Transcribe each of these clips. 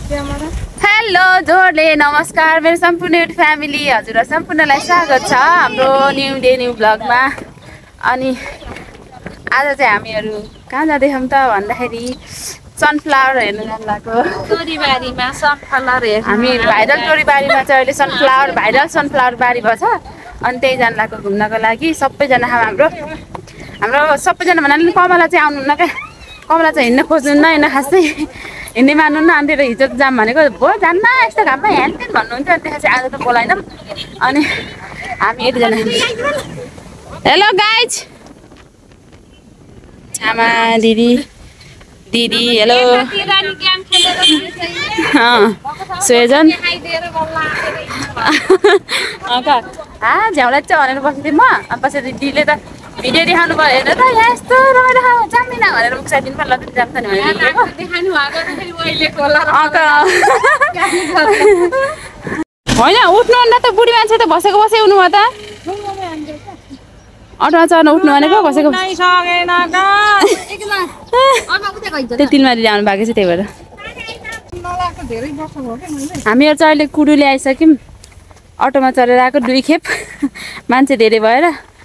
Hello जोडले नमस्कार मेरो सम्पूर्ण फ्यामिली हजुर सम्पूर्णलाई स्वागत छ हाम्रो न्यू डे न्यू ब्लगमा। अनि आज चाहिँ हामीहरू कहाँ जाँदैछौँ त भन्दाखेरि सनफ्लावर हेर्न जान लागेको। टोरीबारीमा सनफ्लावर हेर्न हामी भाइरल टोरीबारीमा चाहिँ अहिले भाइरल सनफ्लावर बारी भछ। अनि त्यही जान लागेको घुम्नको लागि। सबैजना हाम्रो सबैजना भन्नाले कमला चाहिँ आउनुहुन्न क्या। कमला चाहिँ हिँड्न खोज्नुहुन्न होइन, खासै हिँड्ने मान्नुहुन्न। अनि त्यो हिजो जाम भनेको भयो जान्न यस्तो घाममा ह्यान्डेन भन्नुहुन्छ। अनि त्यहाँ चाहिँ आज त बोलाएनौँ। अनि हामी यतिजना हेलो गाइज आमा दिदी हेलो सुजन झ्याउला चाहिँ भनेर बस्दै म पछि दिदीले त भिडियो देखाउनु भयो हेर्नु त यहाँ यस्तो रमाइलो जामिन भनेर उक्साइदिनु पर्छ ल जान्छ नि भनेर होइन उठ्नु त बुढी मान्छे त बसेको बसै उठ्नु भयो त अटोमा चढ्न उठ्नु भनेको बसेको त्यो तिलमारी ल्याउनु भएको छ त्यही भएर हामीहरू चाहिँ अहिले कुडु ल्याइसक्यौँ। अटोमा चढेर आएको 2 खेप मान्छे धेरै भएर।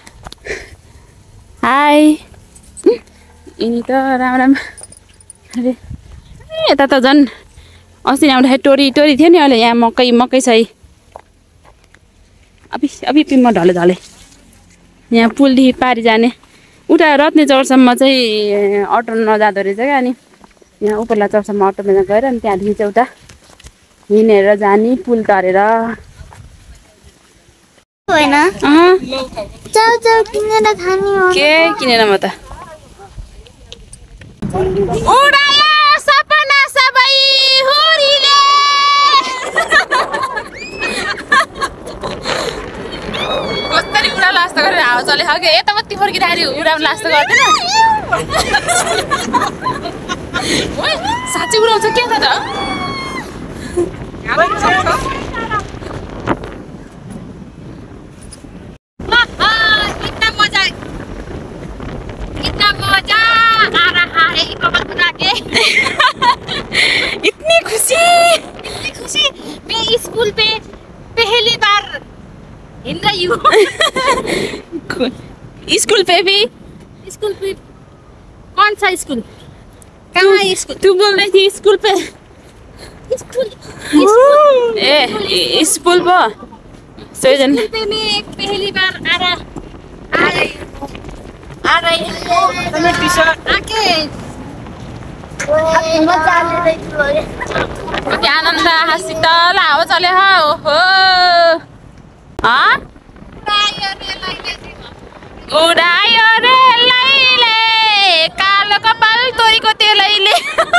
हाई यिनी त राम अरे यता त झन् अस्ति आउँदाखेरि टोरी थियो नि। अहिले यहाँ मकै छ है। अबि म ढले यहाँ पुलदेखि पारी जाने उता रत्ने चौरसम्म चाहिँ अटो नजाँदो रहेछ क्या। अनि यहाँ उपरला चौरसम्म अटोमा गएर अनि त्यहाँदेखि चाहिँ उता हिँडेर जाने पुल तरेर होइन चाउचाउ किनेर खाने हो। के किनेन म त उडायो सपना सबै हुरीले कस्तरी उडाउन लास्तो गरेर हावा चले खायो क्या। यता कति फर्किँदाखेरि उडाउन लास्तो गर्दैन साँच्चै उडाउँछ के त इतनी खुशी मैं स्कूल पे पहली बार हिल रही हूँ। स्कूल पे कौन सा स्कूल? कहाँ स्कूल? तू बोल रही थी स्कूल पे। स्कूल पे सोजन पे मैं पहली बार आ रही आके कति आनन्द शीतल हावा चले ओहो उडायो रे लैले कालो कपाल तोरीको तेलैले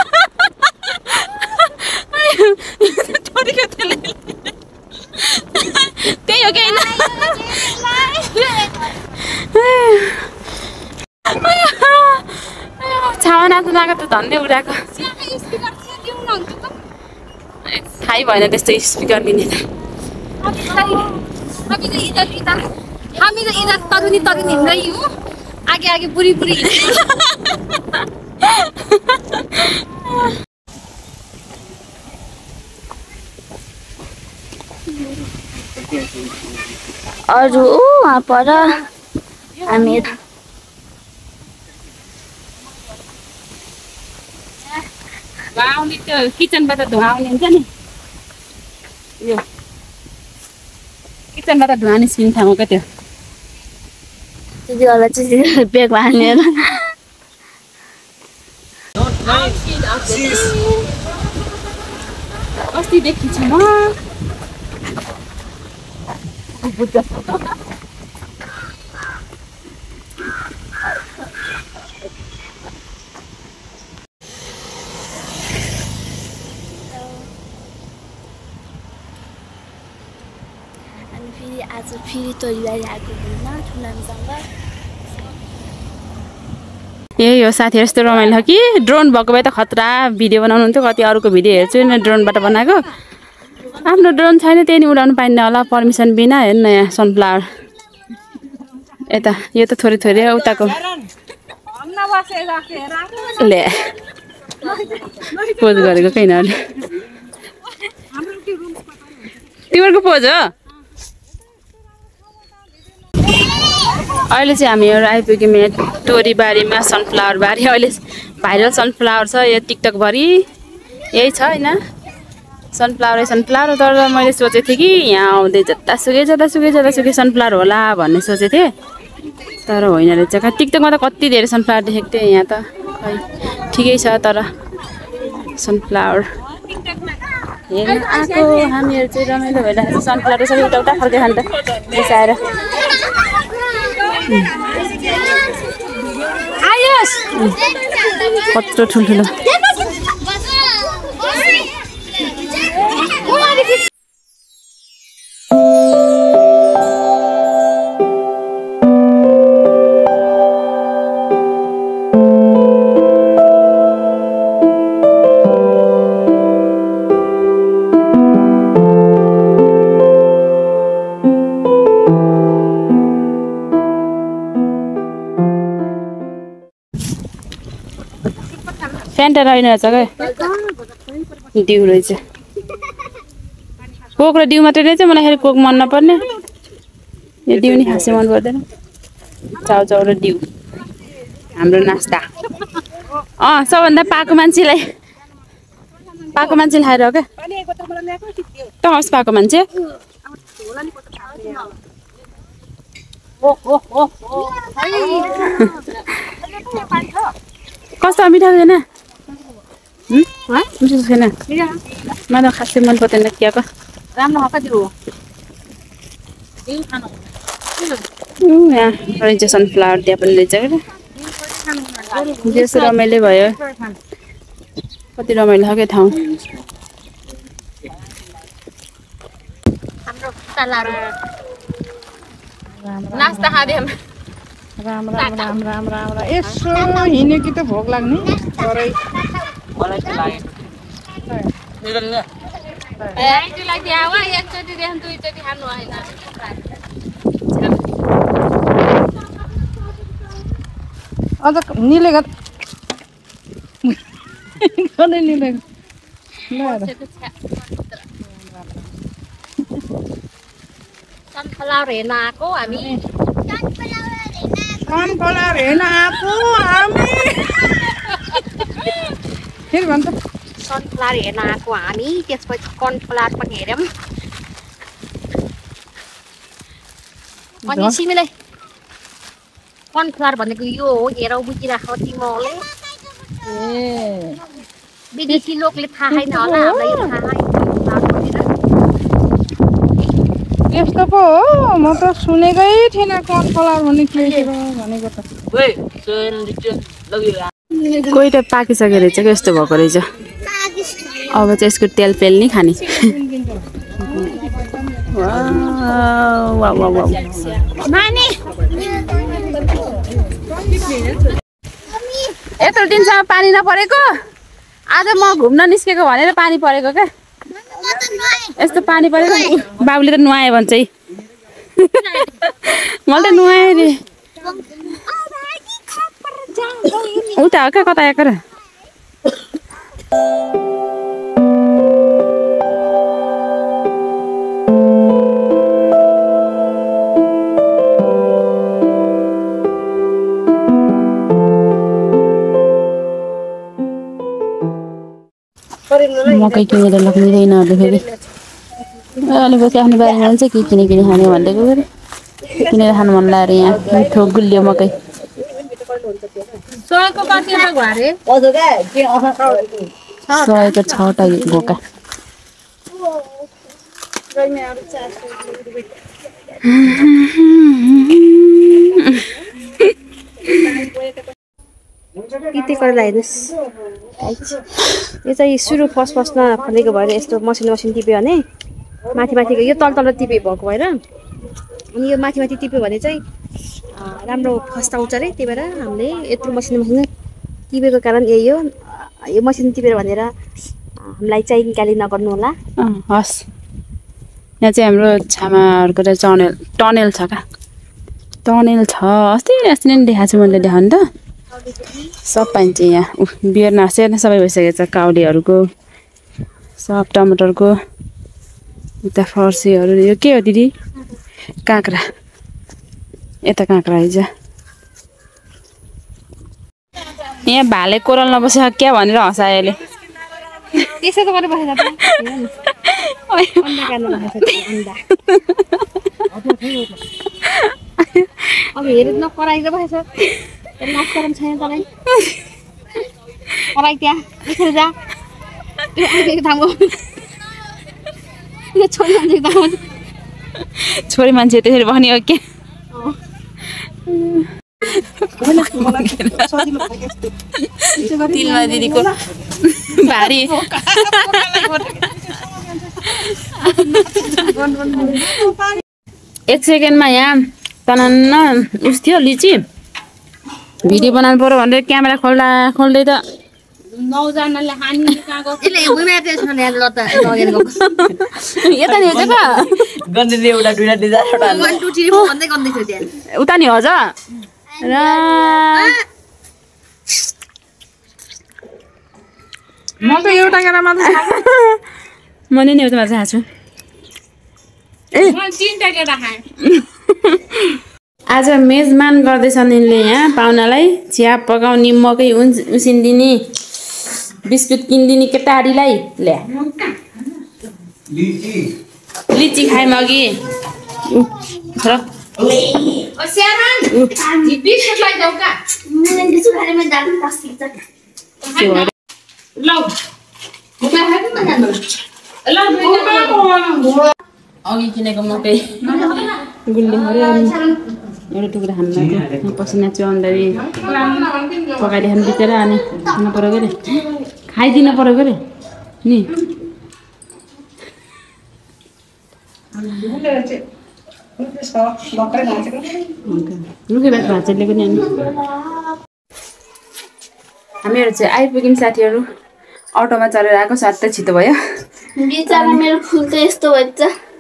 तोरीको तेलैले त्यही हो कि छावा नाच्नु लाग्यो त धन्दै उडाएको थाहै भएन त्यस्तो स्पिकर दिने त। हामी त इधर तरुनी हिँड्दै हौँ आगे बुढी अरू वहाँ पर हामी आउने त्यो किचनबाट धुवा आउने हुन्छ नि यो किचनबाट धुवा निस्किने ठाउँ क्या त्यो त्यति बेला चाहिँ ब्यागमा हालेर अस्तिदेखि छु म आज फेरि तोरीबारी आएको घुम्न ठुलामसँग। यही हो साथीहरू यस्तो रमाइलो कि ड्रोन भएको भए त खतरा भिडियो बनाउनु हुन्थ्यो। कति अरूको भिडियो हेर्छु नि ड्रोनबाट बनाएको। आफ्नो ड्रोन छैन त्यही नि उडाउनु पाइन्न होला पर्मिसन बिना। हेर्नु यहाँ सनफ्लावर यता यो त थोरै थोरै उताको ले पोज गरेको किनभने तिमीहरूको पोज हो अहिले चाहिँ हामीहरू आइपुग्यौँ यहाँ तोरीबारीमा सनफ्लावर बारी अहिले भाइरल सनफ्लावर छ यो टिकटकभरि यही छ होइन सनफ्लावर तर मैले सोचेको थिएँ कि यहाँ आउँदै जतासुकै सनफ्लावर होला भन्ने सोचेको थिएँ तर होइन रहेछ कहाँ टिकटकमा त कति धेरै सनफ्लावर देखेको थिएँ यहाँ त खै ठिकै छ तर सनफ्लावर हेर्न आएको हामीहरू चाहिँ रमाइलो भइरहेको छ सनफ्लावर सबै उता फर्केर खान्छ बेसाएर कत्रो ठुल्ठुलो फ्यान्टा रहेन रहेछ क्या डिउ रहेछ कोक र डिउ मात्रै रहेछ मलाई कोक मन नपर्ने यो डिउ नि खासै मन पर्दैन चाउचाउ र डिउ हाम्रो नास्ता सबभन्दा पाएको मान्छेलाई खाएर हो क्या त होस् पाएको मान्छे कस्तो मिठो छैन मिठो छैन मलाई खासै मन पर्दैन चियाको राम्रो यहाँ रहेछ सनफ्लावर त्यहाँ पनि रहेछ क्या जेसो रमाइलो भयो कति रमाइलो छ क्या ठाउँ नास्ता खाँदै राम यसो हिँड्यो कि त भोक लाग्ने तरै मलाई चाहिँ अझ निलेको सनफ्लावर हेर्न आएको हामी कनफ्लावर हेर्न आएको हामी फेरि भन्छ सनफ्लावर हेर्न आएको हामी त्यसपछि कर्नफ्लावर पनि हेर्यौँ अनि सिमीलाई कर्नफ्लावर भनेको यो हो हेरौ बुझिराख तिमीले ए विदेशी लोकले थाहा छैन होला हामीलाई यो थाहा त्यस्तो पो हो म त सुनेकै थिएन कर्नफ्लावर भन्ने के भनेको त कोही त पाकिसकेको रहेछ क्या यस्तो भएको रहेछ अब चाहिँ यसको तेल पेल नि खाने यत्रो दिनसम्म पानी नपरेको आज म घुम्न निस्केको भनेर पानी परेको क्या यस्तो पानी परेको बाबुले त नुहाए भन्छ है मैले त नुहाएँ अरे उता हो क्या कता आएको र मकै किनेर लग्दैन अरू फेरि अलिकति आफ्नो बारीमा चाहिँ के किने खाने भनिदिएको फेरि किनेर खानु मन लाग्यो यहाँ मिठो गुलियो मकै सयको 6वटा घोका पितेकोलाई हेर्नुहोस् यो चाहिँ सुरु फर्स्टमा फलेको भएर यस्तो मसिनो टिप्यो भने माथिको यो तल टिप्यो भएको भएर अनि यो माथि टिप्यो भने चाहिँ राम्रो फस्टाउँछ अरे त्यही भएर हामीले यत्रो मसिनो टिपेको कारण यही हो यो मसिनो टिपेर भनेर हामीलाई चाहिँ निकाली नगर्नु होला हस् यहाँ चाहिँ हाम्रो छामाहरूको चाहिँ टनेल छ क्या टनेल छ अस्ति नै देखाएको छु मैले देखाउनु त सब पाइन्छ यहाँ बियर नासेर सबै भइसकेको छ काउलीहरूको सब टमाटरको उता फर्सीहरू यो के हो दिदी काँक्रा यता काँक्रा आइज यहाँ भाले कोरल नबसे क्या भनेर हँसायो अहिले त्यसै त गरेर बसेछ त अन्डा काट्नु बसेछ अन्डा अब हेरेर नकराइदिएर बसेछ लाज गरम छैन तपाईँ कराइ त्यहाँ यसरी जा त्यो आफैको ठाउँको त्यो छोरी मान्छेको ठाउँमा छोरी मान्छे त्यसरी भन्यो के तिलमा दिदीको भारी एक सेकेन्डमा यहाँ तनन्न उस थियो लिची भिडियो बनाउनु पर्यो भनेर क्यामेरा खोल्दै त 9 जनाले हानी कहाँ गयो यसले भुइँमा त्यसो भने लता लगेर गएको यता नि हो का गन्धले एउटा दुईटा दिदा एउटा 1 2 3 4 भन्दै गर्दै थियो त्यहाँ उता नि हो र म त एउटा केरा मात्र मैले नि एउटा मात्र खाएको छु तीनटा केरा खाएँ आज मेजमान गर्दैछन् यिनले यहाँ पाहुनालाई चिया पकाउने मकै उसिनिदिने बिस्कुट किनिदिने केटारीलाई ल्या लिची खायौँ अघि अघि किनेको मकै गुल्ली एउटा टुक्रा खानु लाग्यो पसिना चुहाउँदाखेरि पकाइदिएन बिचेर अनि खानु पऱ्यो के अरे खाइदिनु पऱ्यो के अरे नि रुखे भात भाँचेलेको नि हामीहरू चाहिँ आइपुग्यौँ साथीहरू अटोमा चढेर आएको साथै छिटो भयो बिचारा मेरो फुल त यस्तो भन्छ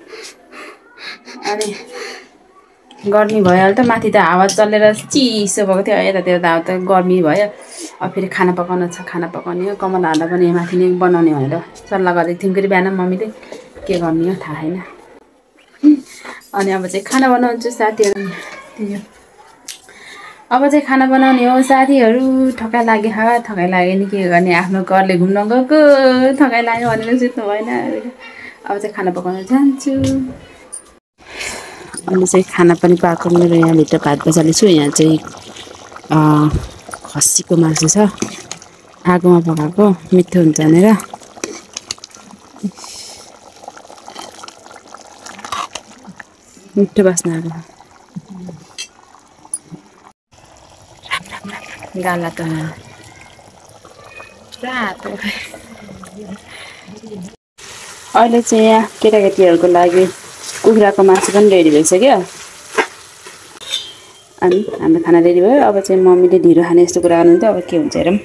अनि गर्मी भयो अहिले त माथि त हावा चलेर चिसो भएको थियो यतातिर त अब त गर्मी भयो अब फेरि खाना पकाउनु छ खाना पकाउने हो कमलाहरूलाई पनि माथि नै बनाउने भनेर सल्लाह गरेको थियौँ फेरि बिहान मम्मीले के गर्ने हो थाहा छैन अनि अब चाहिँ खाना बनाउँछु साथीहरू त्यही हो अब चाहिँ खाना बनाउने हो साथीहरू थकाइ लाग्यो नि के गर्ने आफ्नो घरले घुम्न गएको थकाइ लाग्यो भनेर सुत्नु भएन अब चाहिँ खाना पकाउन जान्छु अनि चाहिँ खाना पनि पाएको मेरो यहाँभित्र भात बजालेछु यहाँ चाहिँ खसीको मासु छ आगोमा पकाएको मिठो हुन्छ भनेर मिठो बास्ना आएको गाला त रातो अहिले चाहिँ यहाँ केटाकेटीहरूको लागि कुखुराको मासु पनि रेडी भइसक्यो अनि हाम्रो खाना रेडी भयो अब चाहिँ मम्मीले ढिँडो खाने यस्तो कुरा गर्नुहुन्थ्यो अब के हुन्छ हेरौँ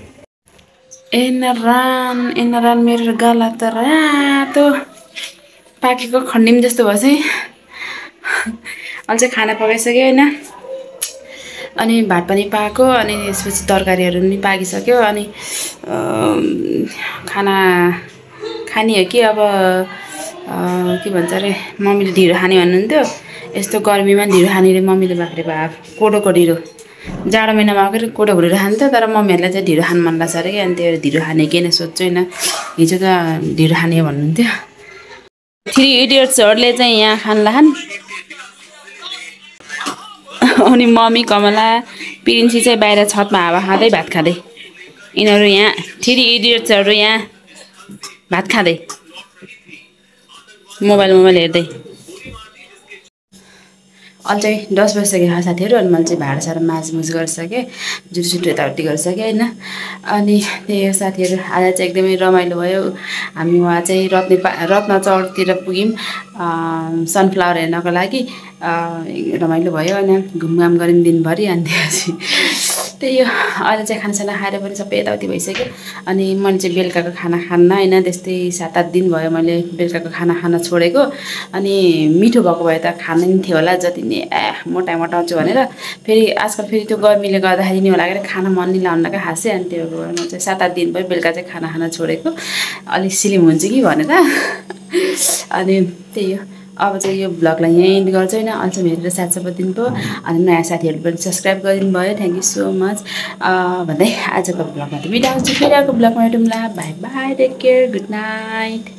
एनरान मेरो गाला त रातो पाकेको खन्डिम जस्तो भयो चाहिँ अहिले चाहिँ खाना पकाइसक्यो होइन अनि भात पनि पाएको अनि त्यसपछि तरकारीहरू पनि पाकिसक्यो अनि खाना खाने हो कि अब के भन्छ अरे मम्मीले ढिँडो खाने भन्नुहुन्थ्यो यस्तो गर्मीमा ढिँडो खानेले मम्मीले बाख्रे भए कोडोको ढिँडो जाडो महिनामा आएको कोडो घुरेर खान्थ्यो तर मम्मीहरूलाई चाहिँ ढिँडो खानु मन लाग्छ अरे कि अनि त्यो ढिँडो खाने के नै सोध्छु होइन हिजो त ढिँडो खाने भन्नुहुन्थ्यो 3 इडियट्सहरूले चाहिँ यहाँ खान अनि मम्मी कमला प्रिन्सी चाहिँ बाहिर छतमा हावा खाँदै भात खाँदै यिनीहरू यहाँ 3 इडियट्सहरू यहाँ भात खाँदै मोबाइल हेर्दै अहिले चाहिँ 10 बजिसक्यो साथीहरू अनि मैले चाहिँ भाँडासाँडा माझमुझ गरिसकेँ जुटो यताउति गरिसकेँ होइन अनि त्यही हो साथीहरू आज चाहिँ एकदमै रमाइलो भयो हामी उहाँ चाहिँ रत्नचौरतिर पुग्यौँ सनफ्लावर हेर्नको लागि रमाइलो भयो होइन घुमघाम गऱ्यौँ दिनभरि अनि त्यसपछि त्यही हो अहिले चाहिँ खानासाना खाएर पनि सबै यताउति भइसक्यो अनि मैले चाहिँ बेलुकाको खाना खान्न होइन त्यस्तै 7-8 दिन भयो मैले बेलुकाको खाना खान छोडेको अनि मिठो भएको भए त खानु नि थियो होला जति नि मोटाउँछु भनेर फेरि आजकल फेरि त्यो गर्मीले गर्दाखेरि नि होला के खाना मन नि लाउन क्या खासै अनि त्यो भएर म चाहिँ 7-8 दिन भयो बेलुका चाहिँ खाना खान छोडेको अलिक स्लिम हुन्छ कि भनेर अनि त्यही हो अब चाहिँ यो भ्लगलाई यहीँ एन्ड गर्छु होइन अहिलेसम्म हेरेर साथ सपोर्ट दिनुभयो अनि नयाँ साथीहरूले पनि सब्सक्राइब गरिदिनु भयो थ्याङ्क यू सो मच भन्दै आजको भ्लगमा त बिदा हुन्छ फेरि अर्को भ्लगमा भेटौँला bye bye take care good night